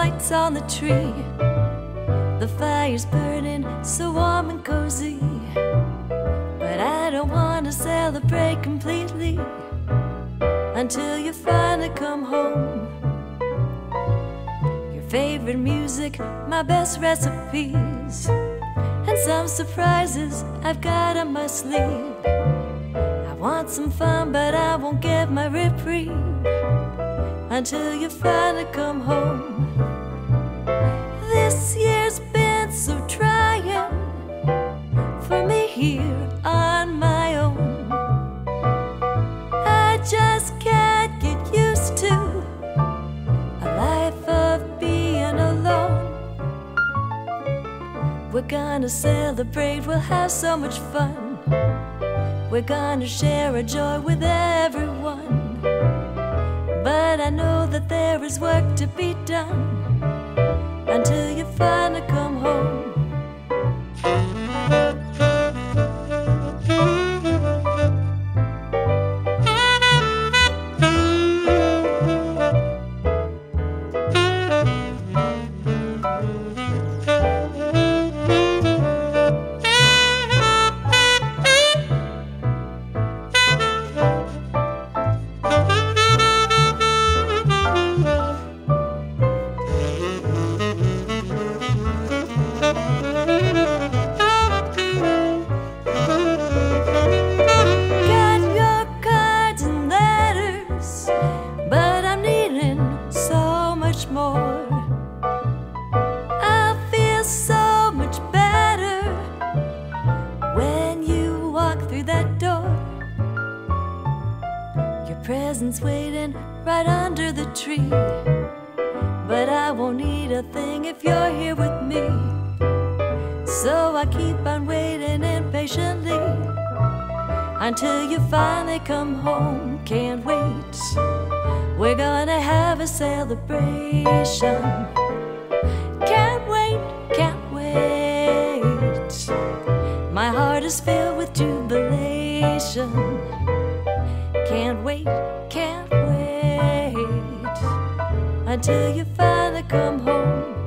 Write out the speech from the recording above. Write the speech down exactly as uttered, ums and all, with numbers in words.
lights on the tree. The fire's burning so warm and cozy, but I don't want to celebrate completely until you finally come home. Your favorite music, my best recipes, and some surprises I've got on my sleeve. I want some fun, but I won't get my reprieve until you finally come home. This year's been so trying for me here on my own. I just can't get used to a life of being alone. We're gonna celebrate, we'll have so much fun. We're gonna share our joy with everyone, but I know that there is work to be done until you finally come home. More. I feel so much better when you walk through that door. Your present's waiting right under the tree, but I won't need a thing if you're here with me. So I keep on waiting impatiently until you finally come home. Can't wait, we're gonna have a celebration. Can't wait, can't wait. My heart is filled with jubilation. Can't wait, can't wait until you finally come home.